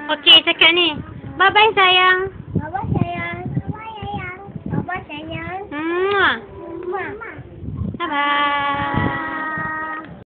Okey, cakap ni. Bye-bye sayang. Baba sayang. Baba sayang. Baba sayang. Mua. Mama. Bye-bye.